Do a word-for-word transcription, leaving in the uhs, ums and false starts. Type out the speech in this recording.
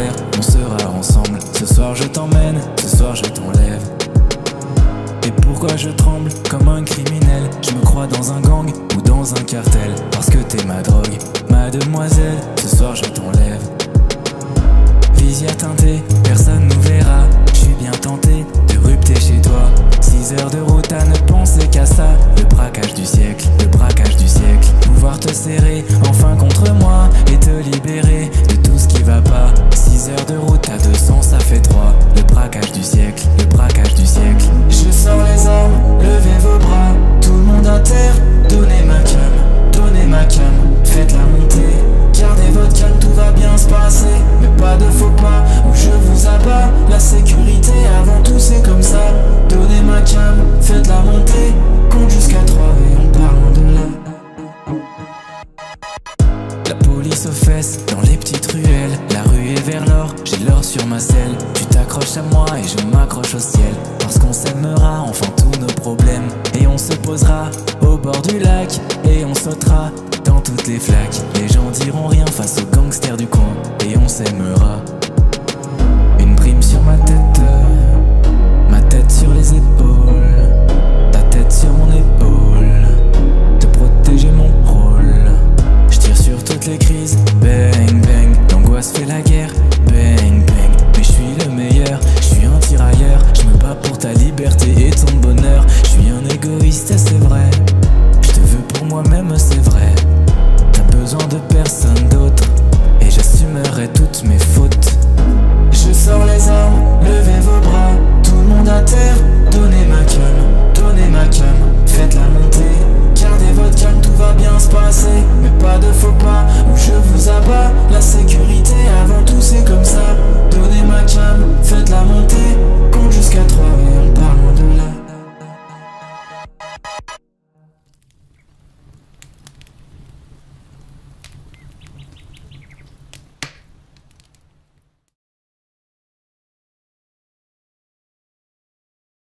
faire, on sera ensemble. Ce soir je t'emmène, ce soir je t'enlève. Et pourquoi je tremble comme un criminel? Je me crois dans un gang ou dans un cartel. Parce que t'es ma drogue, ma demoiselle. Ce soir je t'enlève. Visière teintée, personne nous verra. Je suis bien tenté de rupter chez toi. Six heures de route à ne penser qu'à ça. Le braquage du siècle, le braquage du siècle. Pouvoir te serrer enfin contre moi et te libérer de tout ce qui va pas. Six heures de route à deux cents, ça fait trois. Le braquage du siècle, le braquage du siècle. Je sors les armes, levez vos bras. Tout le monde à terre, donnez ma cam, donnez ma cam. Faites-la monter, gardez votre calme, tout va bien se passer. Mais pas de faux pas, ou je vous abats. La sécurité avant tout c'est comme ça. Donnez ma cam, faites-la monter. Compte jusqu'à trois et on part loin de là. La police aux fesses, dans les petites ruelles. La rue est vers l'or, j'ai l'or sur ma selle. Tu t'accroches à moi et je m'accroche au ciel. Parce qu'on s'aimera, enfin tous nos problèmes. Et on se posera au bord du lac. Et on sautera dans toutes les flaques. Les gens diront rien face aux gangsters du coin. Et on s'aimera. Une prime sur ma tête, ma tête sur les épaules, ta tête sur mon épaule. Te protéger mon rôle. Je tire sur toutes les crises, bang bang. L'angoisse fait la guerre, bang bang. Mais je suis le meilleur, je suis un tirailleur. Je me bats pour ta liberté et ton bonheur. Je suis un égoïste et c'est vrai. Je te veux pour moi-même, c'est vrai. T'as besoin de personne d'autre. Et j'assumerai toutes mes fautes.